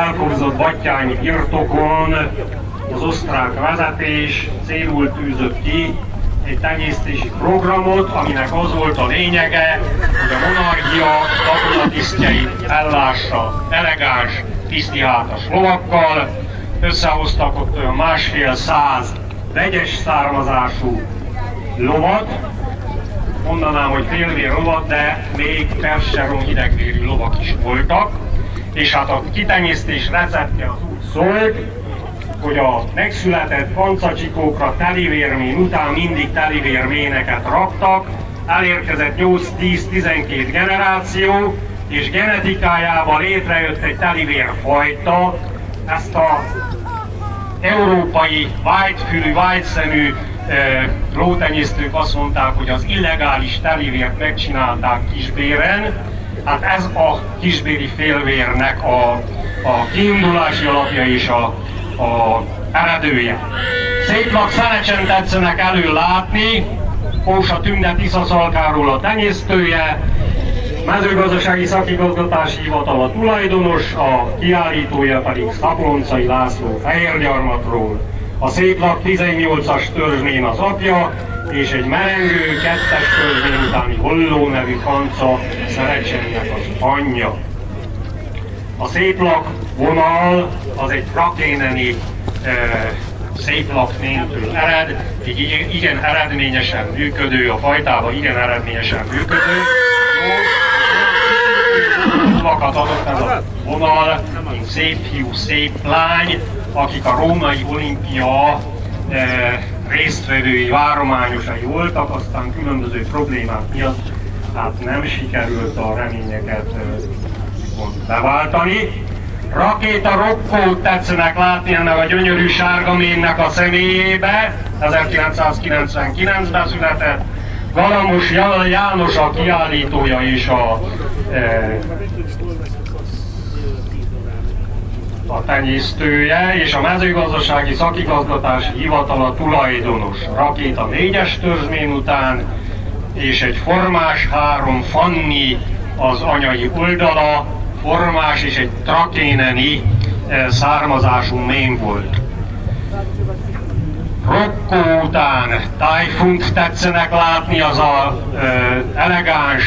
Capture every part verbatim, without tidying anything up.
elkobzott battyányi birtokon az osztrák vezetés célul tűzött ki egy tenyésztési programot, aminek az volt a lényege, hogy a monarchia katonatisztjeit ellássa elegáns, tisztihátas lovakkal. Összehoztak ott olyan másfél száz vegyes származású lovat, mondanám, hogy félvér lovat, de még perseron hidegvérű lovak is voltak, és hát a kitenyésztés receptje az úgy szólt, hogy a megszületett pancacsikókra telivérmén után mindig telivérméneket raktak, elérkezett nyolc-tíz-tizenkét generáció, és genetikájában létrejött egy telivérfajta. Ezt a európai vájtfülű, vájtszemű e, lótenyésztők azt mondták, hogy az illegális telivért megcsinálták kisbéren. Hát ez a kisbéri félvérnek a, a kiindulási alapja és a, a eredője. Széplak Szenecsen tetszenek elő látni, Kósa Tünde Tiszaszalkáról a tenyésztője, Mezőgazdasági Szakigazgatási Hivatal a tulajdonos, a kiállítója pedig Szaponcai László Fehérgyarmatról. A Széplak tizennyolcas törzsnén az apja, és egy merengő kettes törzsnén utáni Holló nevű kanca Szenecsennek az anyja. A Széplak vonal az egy trakéneni e, Széplaknéntől ered, egy igen, igen eredményesen működő, a fajtában igen eredményesen működő. Lovakat adott ez a vonal, mint szép fiú, szép lány, akik a római olimpia e, résztvevői, várományosai voltak, aztán különböző problémák miatt hát nem sikerült a reményeket e, beváltani. Rakéta Rokkót tetszenek látni ennek a gyönyörű sárga ménnek a személyébe, ezerkilencszázkilencvenkilencben született. Galambos János a kiállítója és a, e, a tenyésztője, és a Mezőgazdasági Szakigazgatási Hivatal a tulajdonos. Rakéta négyes törzsnén után, és egy formás három Fanni az anyai oldala, formás és egy trakéneni e, származású mén volt. Rokkó után Tájfunt tetszenek látni, az a ö, elegáns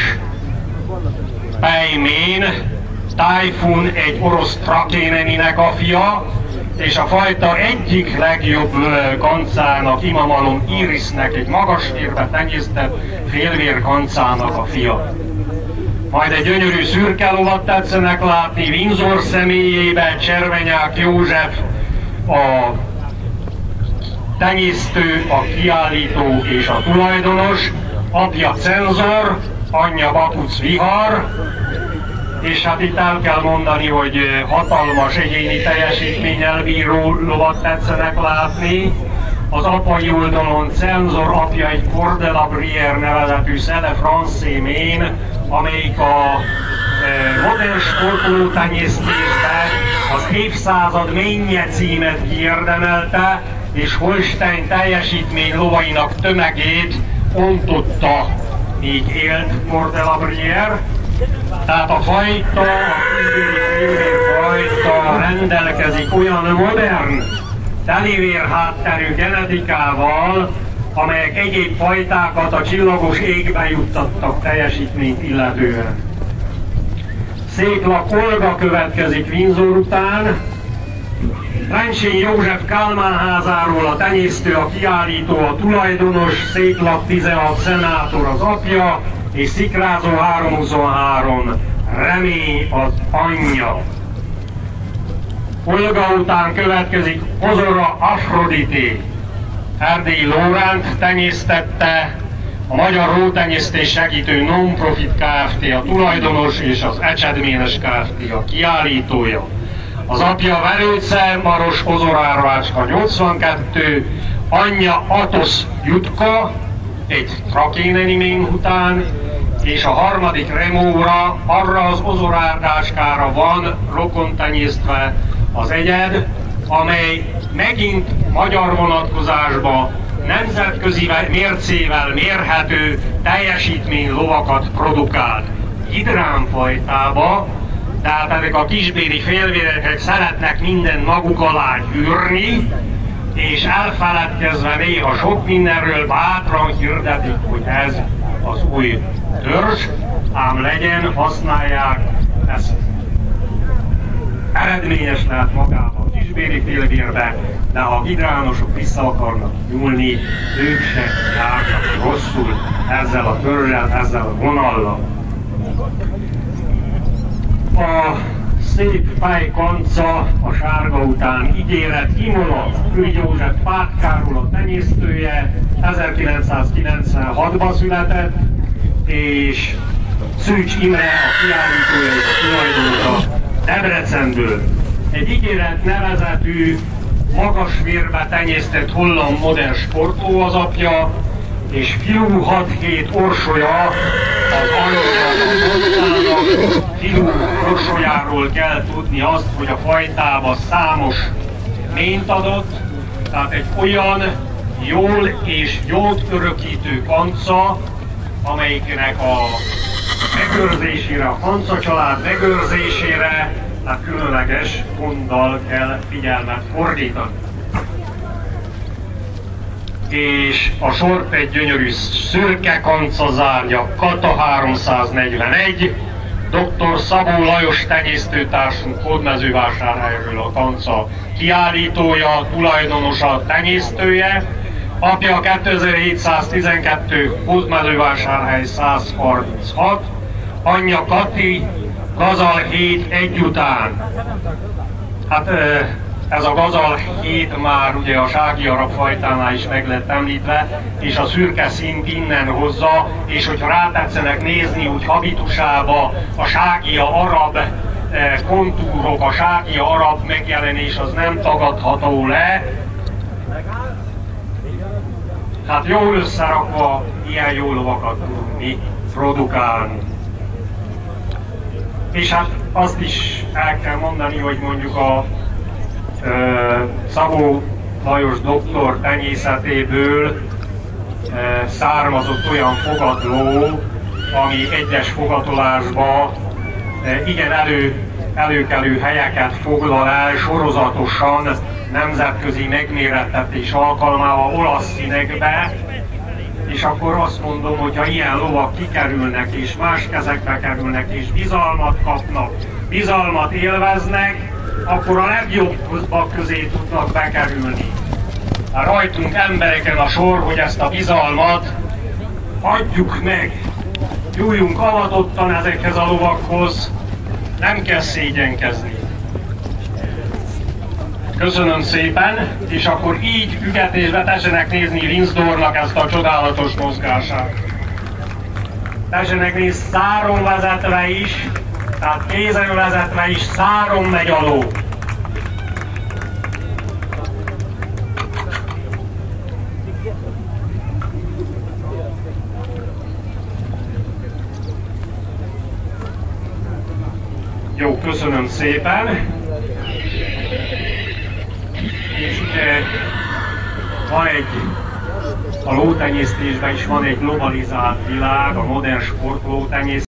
pejmén. Tájfun egy orosz trakéneninek a fia, és a fajta egyik legjobb ö, kancának, Imamalom Irisnek, egy magas vérbe tenyésztett félvér kancának a fia. Majd egy gyönyörű szürke lovat tetszenek látni, Windsor személyében Cservenyák József, a tenyésztő, a kiállító és a tulajdonos, apja cenzor, anyja Bakuc Vihar, és hát itt el kell mondani, hogy hatalmas egyéni teljesítménnyel bíró lovat tetszenek látni. Az apai oldalon cenzor, apja egy Cor de la Brière nevezetű Szele Francé mén, amelyik a modern sportoló tenyésztésben az évszázad ménje címet kiérdemelte, és Holstein teljesítmény lovainak tömegét ontotta, míg élt Cor de la Brière. Tehát a fajta, a kisbéri fajta rendelkezik olyan modern, telivér hátterű genetikával, amelyek egyéb fajtákat a csillagos égbe juttattak teljesítményt illetően. Széplak Olga következik Windsor után, Lencsén József Kálmán házáról a tenyésztő, a kiállító, a tulajdonos, Széplak tizenhat szenátor az apja, és Szikrázó háromszázhuszonhárom Remény az anyja. Olga után következik Hozora Afrodité. Erdélyi Lóránt tenyésztette, a Magyar Lótenyésztés Segítő Non-Profit Kft. A tulajdonos, és az Ecsedménes Kft. A kiállítója. Az apja Velőce Maros Hozorárvácska nyolcvankettő, anyja Atosz Jutka, egy trakéneni mén után, és a harmadik Remóra, arra az ozorárdácskára van rokon tenyésztve az egyed, amely megint magyar vonatkozásban nemzetközi mércével mérhető teljesítmény lovakat produkált. Hidrán fajtába, Tehát ezek a kisbéli félvérekek szeretnek mindent maguk alá gyűrni, és elfeledkezve néha sok mindenről bátran hirdetik, hogy ez az új törzs, ám legyen, használják, ez eredményes lehet magában a kisbéli félvérbe, de ha a hidránosok vissza akarnak nyúlni, ők se járnak rosszul ezzel a törzsel, ezzel a vonallal. A szép fejkanca a sárga után ígéret, Imola, Ügy József Pátkáról a tenyésztője, ezerkilencszázkilencvenhatban született, és Szűcs Imre a kiállítója és a tulajdonosa Debrecenből. Egy ígéret nevezetű, magas vérbe tenyésztett holland modern sportoló az apja, és fiú hat-hét orsolya az anyja. Fiú orsolyáról kell tudni azt, hogy a fajtába számos ményt adott, tehát egy olyan jól és jót örökítő kanca, amelyiknek a megőrzésére, a kanca család megőrzésére, tehát különleges gonddal kell figyelmet fordítani. És a sort egy gyönyörű szürke kanca zárja, Kata háromszáznegyvenegy, dr. Szabó Lajos tenyésztőtársunk Hódmezővásárhelyről a kanca kiállítója, tulajdonosa, tenyésztője, apja kétezer-hétszáztizenkettő, Hódmezővásárhely száz harminchat, anyja Kati, Gazal hét egy után. Hát ez a Gazal hét már ugye a sági arab fajtánál is meg lett említve, és a szürke színt innen hozza, és hogyha rátetszenek nézni úgy habitusába a ságia arab kontúrok, a ságia arab megjelenés az nem tagadható le. Hát jól összerakva ilyen jó lovakat tudunk mi produkálni. És hát azt is el kell mondani, hogy mondjuk a ö, Szabó Lajos doktor tenyészetéből ö, származott olyan fogatló, ami egyes fogatolásba ö, igen elő, előkelő helyeket foglal el sorozatosan, nemzetközi megmérettetés alkalmával olasz színekbe, és akkor azt mondom, hogy ha ilyen lovak kikerülnek és más kezekbe kerülnek és bizalmat kapnak, bizalmat élveznek, akkor a legjobbak közé tudnak bekerülni. Rajtunk embereken a sor, hogy ezt a bizalmat adjuk meg. Juljunk avatottan ezekhez a lovakhoz, nem kell szégyenkezni. Köszönöm szépen, és akkor így ügetésbe tessenek nézni Linzdorfnak ezt a csodálatos mozgását. Tessenek nézni száron vezetve is, tehát kézen vezetve is száron megy a ló. Jó, köszönöm szépen. És ugye van egy, a lótenyésztésben is van egy globalizált világ, a modern sportlótenyésztés.